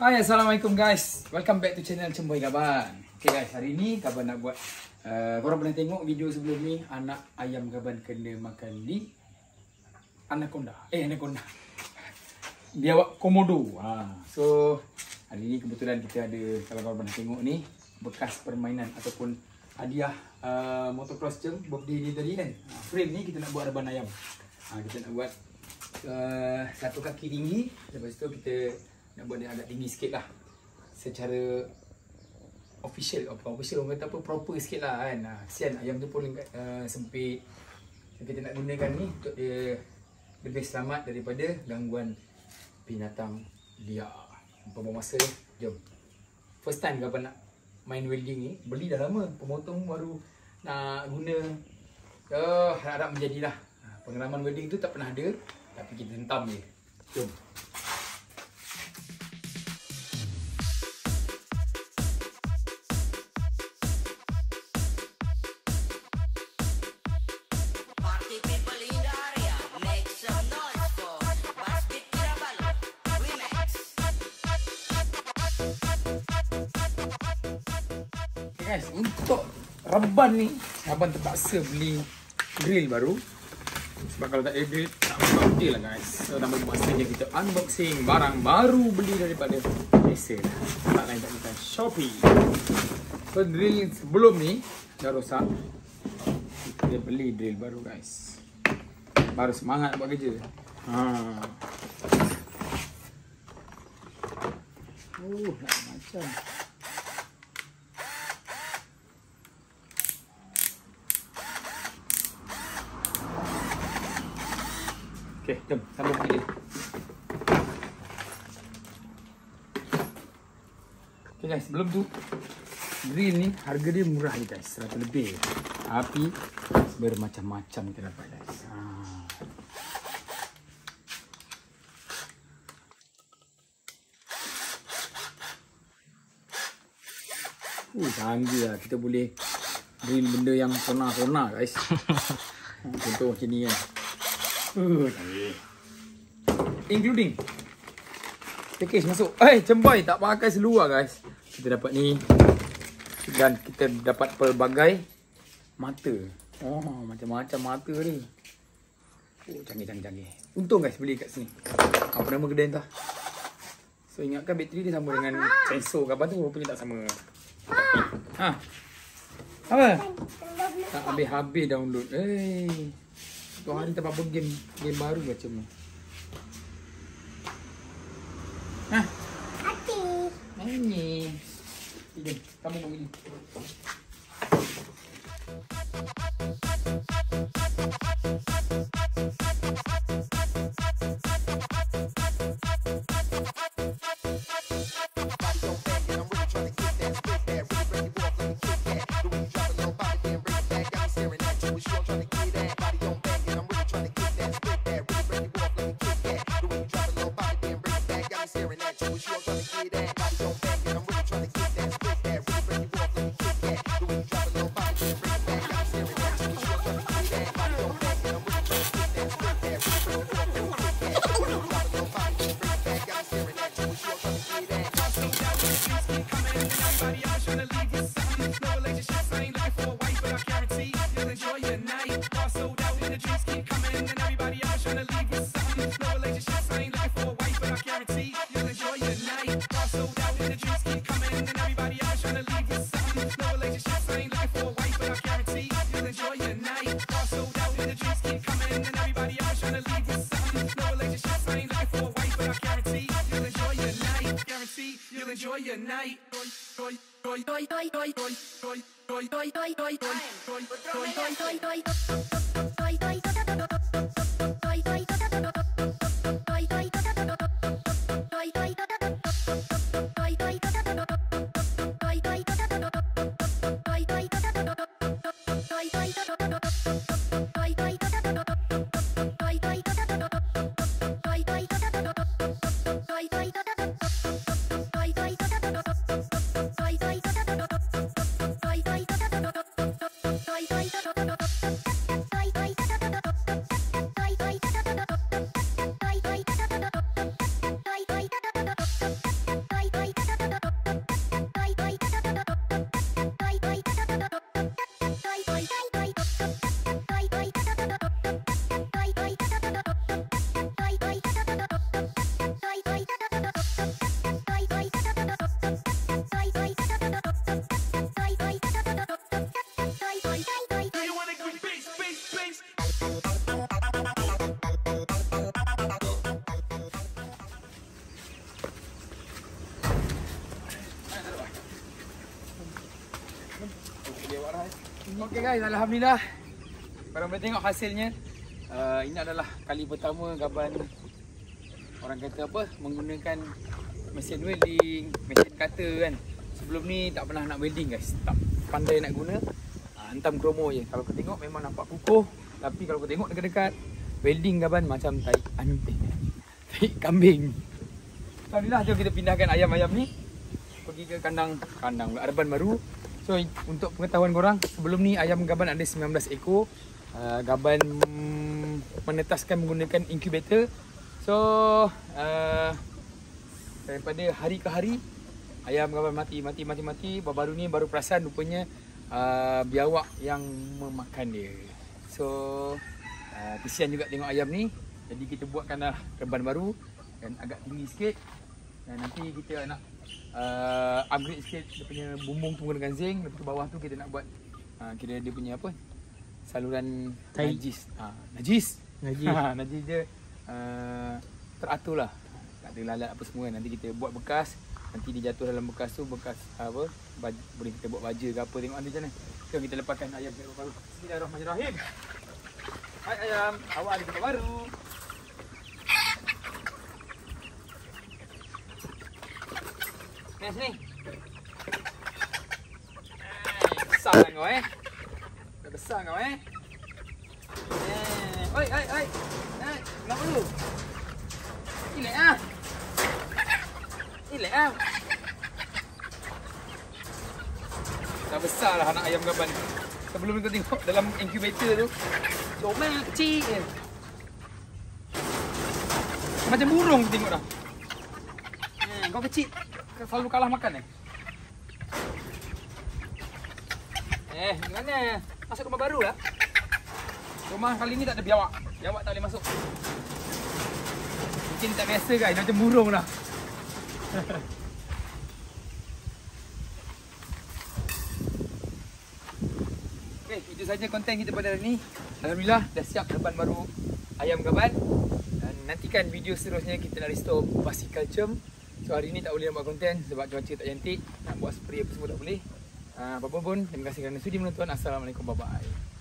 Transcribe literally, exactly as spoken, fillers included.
Hai, Assalamualaikum guys. Welcome back to channel Cemboy Gaban. Okay guys, hari ni Gaban nak buat uh, korang pernah tengok video sebelum ni anak ayam Gaban kena makan di anaconda. Eh anaconda. Biawak komodo. Ha. So hari ni kebetulan kita ada, kalau korang pernah tengok ni, bekas permainan ataupun hadiah uh, motocross jam birthday dia tadi kan. Ha, frame ni kita nak buat reban ayam. Ha, kita nak buat uh, satu kaki tinggi. Lepas tu kita nak buat dia agak tinggi sikit lah, secara official, apa official orang kata apa, proper sikit lah kan. Ha, kesian ayam tu pun uh, sempit. So, kita nak gunakan ni untuk dia lebih selamat daripada gangguan binatang liar. Buang masa dia, jom. First time Gaban nak main welding ni, beli dah lama, pemotong baru nak guna. Oh, harap menjadilah. Pengalaman welding tu tak pernah ada, tapi kita hentam je. Jom. Guys, untuk reban ni Abang terpaksa beli grill baru, sebab kalau tak ada grill tak berapa lah guys. So nama maksudnya kita unboxing barang baru beli daripada Malaysia lah, tak lain tak bukan Shopee. So drill sebelum ni dah rosak, kita beli drill baru guys, baru semangat buat kerja. Ha. Oh, nak macam okay, jom sambung kerja. Okay guys, sebelum tu grill ni harga dia murah ni guys, seratus lebih. Tapi bermacam-macam kita dapat guys. Ha. Uh, canggih lah, kita boleh grill benda yang sona-sona guys. Contoh macam ni kan. Uh, including package masuk. Eh, Cemboy tak pakai seluar guys. Kita dapat ni, dan kita dapat pelbagai mata. Oh, macam-macam mata ni. Oh, canggih-canggih. Untung guys beli kat sini. Apa nama kedai entah. So ingatkan bateri dia sama dengan chainsaw ke apa tu, rupanya tak sama. Ha. Apa? Tak habis-habis download. Eh. Hey. Kau hari tak apa game game baru macam ni. Hah? Hati. Ini. Ini kamu mau ini. Enjoy your night. Okey guys, alhamdulillah. Korang boleh tengok hasilnya. Uh, ini adalah kali pertama Gaban orang kata apa menggunakan mesin welding, mesin cutter kan. Sebelum ni tak pernah nak welding guys. Tak pandai nak guna. Uh, hentam kromo je. Kalau kau tengok memang nampak kukuh, tapi kalau kau tengok dekat-dekat welding Gaban macam tai anu eh, tai kambing. Alhamdulillah, jom kita pindahkan ayam-ayam ni pergi ke kandang kandang Arban baru. So untuk pengetahuan korang, sebelum ni ayam Gaban ada sembilan belas ekor. Uh, Gaban menetaskan menggunakan incubator. So uh, daripada hari ke hari ayam Gaban mati mati mati mati. Baru-baru ni baru perasan rupanya uh, biawak yang memakan dia. So uh, kesian juga tengok ayam ni. Jadi kita buatkanlah reban baru dan agak tinggi sikit. Dan nanti kita nak uh, upgrade sikit dia punya bumbung tunggu dengan zinc. Lepas tu bawah tu kita nak buat uh, kira dia punya apa, saluran Tai. najis. Ha, najis. Najis. Ha, najis dia uh, teratur lah. Tak ada lalat apa semua. Nanti kita buat bekas. Nanti dia jatuh dalam bekas tu, bekas apa, baj, boleh kita buat baja ke apa. Tengok ada macam mana. So kita lepaskan ayam ke baru. Bismillahirrahmanirrahim. Hai ayam, awak ada tempat baru. Ni sini. Besar lah kau eh. Dah besar kau eh. Eh, oi oi oi. Eh, nak dulu. Relax ah. Relax ah. Dah besar lah anak ayam Gaban. Sebelum kau tengok dalam incubator tu, comel kecil je. Macam burung tengok dah. Eh, kau kecil. Kau selalu kalah makan eh. Eh, mana? Masuk rumah baru lah. Rumah kali ni tak ada biawak. Biawak tak boleh masuk. Mungkin tak biasa guys, macam burung lah. Okay, itu saja konten kita pada hari ni. Alhamdulillah dah siap reban baru ayam Gaban. Dan nantikan video seterusnya kita nak restore basikal cem. So hari ni tak boleh nak buat konten sebab cuaca tak cantik. Nak buat spray apa semua tak boleh. Uh, apa pun, terima kasih kerana sudi menonton. Assalamualaikum, bye bye.